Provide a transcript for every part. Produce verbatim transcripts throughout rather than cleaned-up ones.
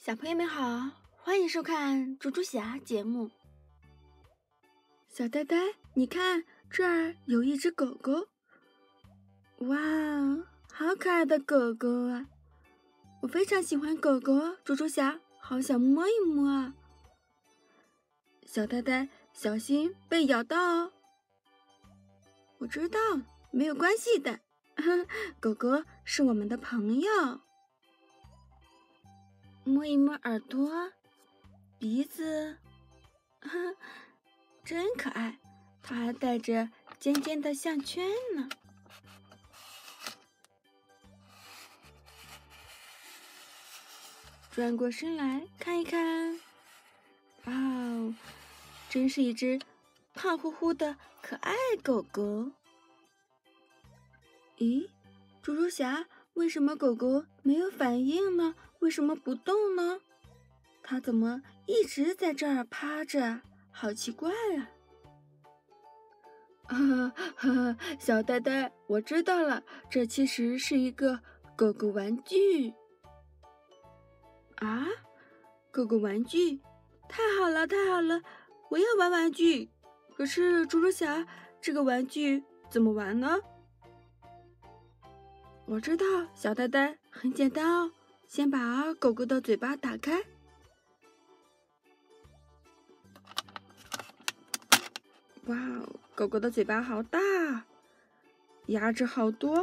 小朋友们好，欢迎收看猪猪侠节目。小呆呆，你看这儿有一只狗狗，哇，好可爱的狗狗啊！我非常喜欢狗狗，猪猪侠好想摸一摸啊！小呆呆，小心被咬到哦。我知道，没有关系的，狗狗是我们的朋友。摸一摸耳朵、鼻子，呵，真可爱。它还带着尖尖的项圈呢。转过身来看一看，哇哦，真是一只胖乎乎的可爱狗狗。咦，猪猪侠，为什么狗狗没有反应呢？为什么不动呢？它怎么一直在这儿趴着？好奇怪啊！啊哈，小呆呆，我知道了，这其实是一个狗狗玩具。啊，狗狗玩具，太好了，太好了！我要玩玩具。可是猪猪侠，这个玩具怎么玩呢？我知道，小呆呆，很简单哦。先把狗狗的嘴巴打开。哇，狗狗的嘴巴好大，牙齿好多。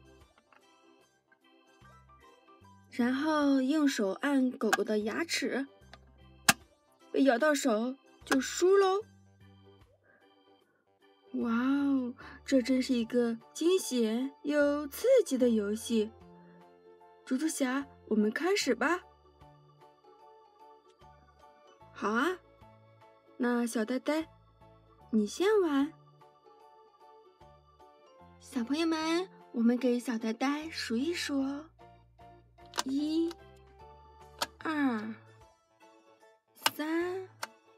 然后用手按狗狗的牙齿，被咬到手就输喽。哇哦，这真是一个惊险又刺激的游戏。猪猪侠，我们开始吧。好啊，那小呆呆，你先玩。小朋友们，我们给小呆呆数一数哦。一、二、三、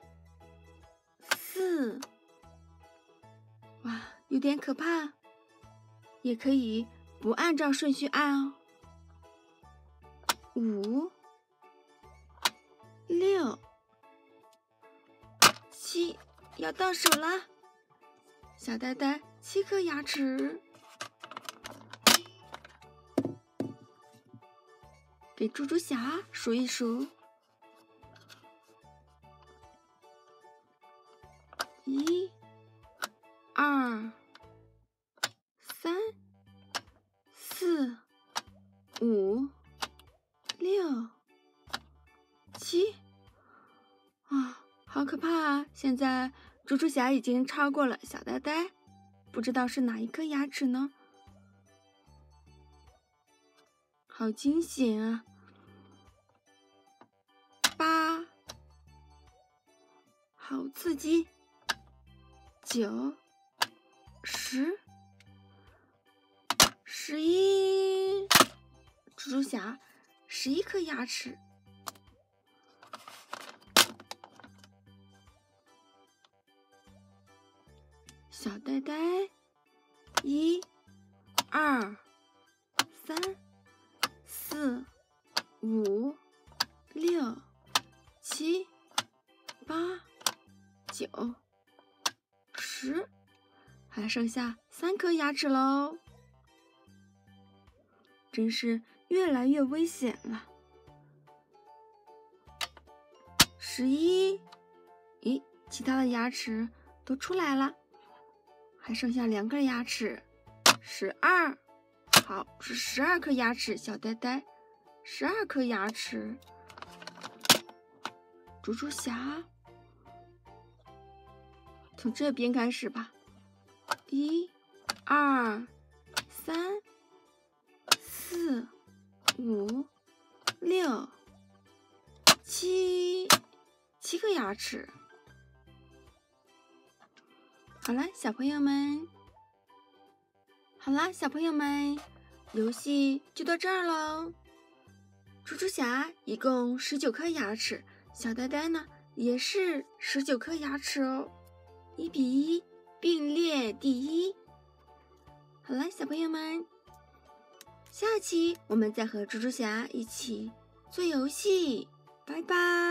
四，哇，有点可怕，也可以不按照顺序按哦。五、六、七，要到手了。小呆呆七颗牙齿，给猪猪侠数一数。一、二、三、四、五、六、七，啊，好可怕啊！现在猪猪侠已经超过了小呆呆，不知道是哪一颗牙齿呢？好惊险啊！八，好刺激！九、十、十一，猪猪侠十一颗牙齿。小呆呆，一、二、三、四、五、六、七、八、九、十，还剩下三颗牙齿喽，真是越来越危险了。十一，咦，其他的牙齿都出来了。还剩下两颗牙齿，十二，好，是十二颗牙齿，小呆呆，十二颗牙齿。猪猪侠，从这边开始吧，一、二、三、四、五、六、七，七颗牙齿。好了，小朋友们，好了，小朋友们，游戏就到这儿喽。猪猪侠一共十九颗牙齿，小呆呆呢也是十九颗牙齿哦，一比一，并列第一。好了，小朋友们，下期我们再和猪猪侠一起做游戏。 拜拜。